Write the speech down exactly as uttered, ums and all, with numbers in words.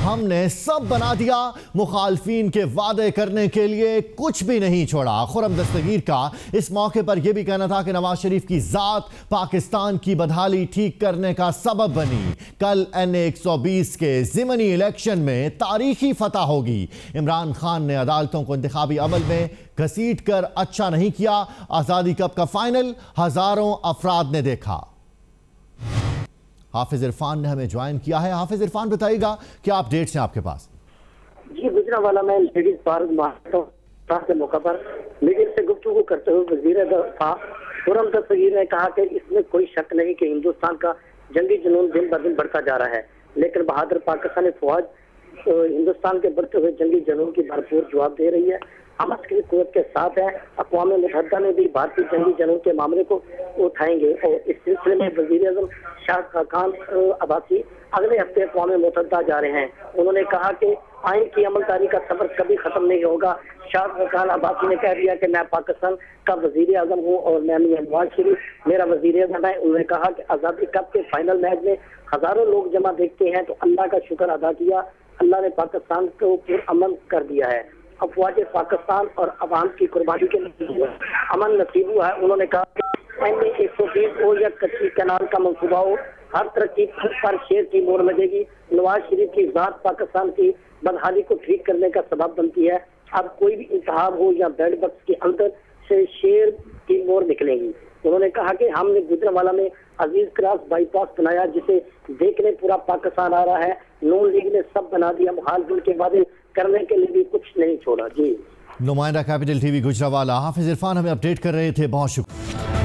हमने सब बना दिया, मुखालफीन के वादे करने के लिए कुछ भी नहीं छोड़ा। खुरम दस्तगीर का इस मौके पर यह भी कहना था कि नवाज शरीफ की जात पाकिस्तान की बदहाली ठीक करने का सबब बनी। कल एन ए एक सौ बीस के ज़िमनी इलेक्शन में तारीखी फतह होगी। इमरान खान ने अदालतों को इंतखाबी अमल में घसीट कर अच्छा नहीं किया। आज़ादी कप का फाइनल हजारों अफराद ने देखा। हाफिज इरफान ने हमें ज्वाइन किया है। हाफिज इरफान, बताइएगा क्या अपडेट्स हैं आपके पास? जी, गुजरांवाला में लेडीज भारत महात्मा के मौके पर मीडिया से गुफ्तगू करते हुए वजीर दफा खुरम दस्तगीर ने कहा कि इसमें कोई शक नहीं कि हिंदुस्तान का जंगी जुनून दिन ब दिन बढ़ता जा रहा है, लेकिन बहादुर पाकिस्तानी फौज हिंदुस्तान के बढ़ते हुए जंगी जुनून की भरपूर जवाब दे रही है। हम इसकी कुव्वत के साथ हैं। अक़वाम मुत्तहिदा में भी भारतीय जंगी जुनून के मामले को उठाएंगे और इस सिलसिले में वज़ीर आज़म शाह खान अब्बासी अगले हफ्ते अक़वाम मुत्तहिदा जा रहे हैं। उन्होंने कहा कि आइन की अमलदारी का सफर कभी खत्म नहीं होगा। शाह खान अब्बासी ने कह दिया कि मैं पाकिस्तान का वज़ीर आज़म हूँ और मैं नवाज शरीफ मेरा वज़ीर आज़म है। उन्होंने कहा कि आज़ादी कप के फाइनल मैच में हजारों लोग जमा देखते हैं तो अल्लाह का शुक्र अदा किया। अल्लाह ने पाकिस्तान को पुरअमन कर दिया है। अफवाज पाकिस्तान और अवाम की कुर्बानी के लिए अमन नसीब हुआ है। उन्होंने कहा कि एन ए एक सौ बीस हो या कच्ची कैनाल का मंसूबा हो, हर तरक्की पर शेर की मोहर लगेगी। नवाज शरीफ की जात पाकिस्तान की बदहाली को ठीक करने का सबब बनती है। अब कोई भी इंतखाब हो या बैड बक्स के अंदर से शेर की मोहर निकलेगी। उन्होंने कहा कि हमने गुजरांवाला में अजीज क्रॉस बाईपास बनाया जिसे देखने पूरा पाकिस्तान आ रहा है। नून लीग ने सब बना दिया, मुखालिफिन के वादे करने के लिए भी कुछ नहीं छोड़ा। जी, नुमाइंदा कैपिटल टीवी गुजरांवाला हाफिज इरफान हमें अपडेट कर रहे थे। बहुत शुक्रिया।